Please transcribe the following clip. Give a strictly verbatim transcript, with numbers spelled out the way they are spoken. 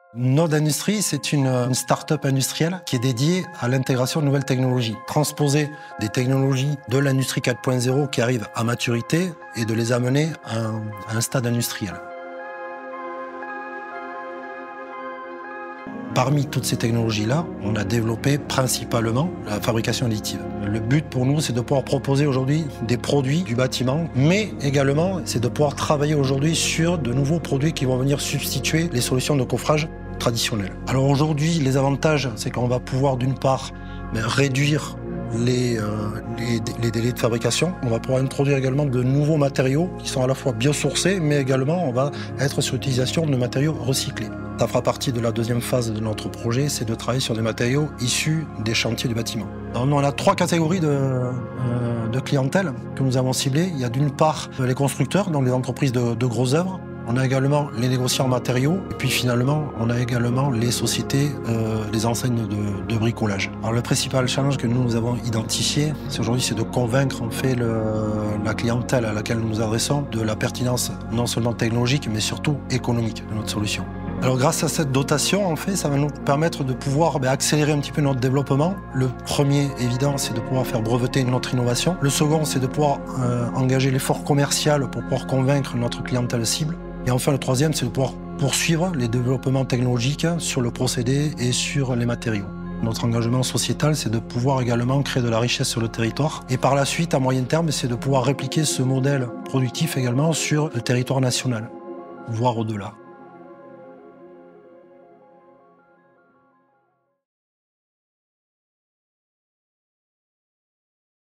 Node Industries, c'est une, une start-up industrielle qui est dédiée à l'intégration de nouvelles technologies. Transposer des technologies de l'industrie quatre point zéro qui arrivent à maturité et de les amener à un, à un stade industriel. Parmi toutes ces technologies-là, on a développé principalement la fabrication additive. Le but pour nous, c'est de pouvoir proposer aujourd'hui des produits du bâtiment, mais également, c'est de pouvoir travailler aujourd'hui sur de nouveaux produits qui vont venir substituer les solutions de coffrage traditionnelles. Alors aujourd'hui, les avantages, c'est qu'on va pouvoir d'une part ben, réduire les, euh, les, les délais de fabrication. On va pouvoir introduire également de nouveaux matériaux qui sont à la fois biosourcés, mais également on va être sur l'utilisation de matériaux recyclés. Ça fera partie de la deuxième phase de notre projet, c'est de travailler sur des matériaux issus des chantiers du bâtiment. Alors, on a trois catégories de, euh, de clientèle que nous avons ciblées. Il y a d'une part les constructeurs, donc les entreprises de, de grosses œuvres. On a également les négociants en matériaux. Et puis finalement, on a également les sociétés, euh, les enseignes de, de bricolage. Alors le principal challenge que nous, nous avons identifié, c'est aujourd'hui, c'est de convaincre en fait le, la clientèle à laquelle nous nous adressons de la pertinence non seulement technologique, mais surtout économique de notre solution. Alors grâce à cette dotation, en fait, ça va nous permettre de pouvoir ben, accélérer un petit peu notre développement. Le premier, évident, c'est de pouvoir faire breveter notre innovation. Le second, c'est de pouvoir euh, engager l'effort commercial pour pouvoir convaincre notre clientèle cible. Et enfin, le troisième, c'est de pouvoir poursuivre les développements technologiques sur le procédé et sur les matériaux. Notre engagement sociétal, c'est de pouvoir également créer de la richesse sur le territoire. Et par la suite, à moyen terme, c'est de pouvoir répliquer ce modèle productif également sur le territoire national, voire au-delà.